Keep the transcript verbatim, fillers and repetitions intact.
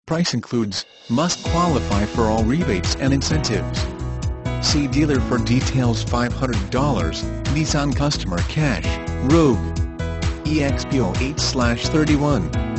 Price includes, must qualify for all rebates and incentives. See dealer for details. Five hundred dollars, Nissan Customer Cash, Rogue, E X P zero eight thirty-one.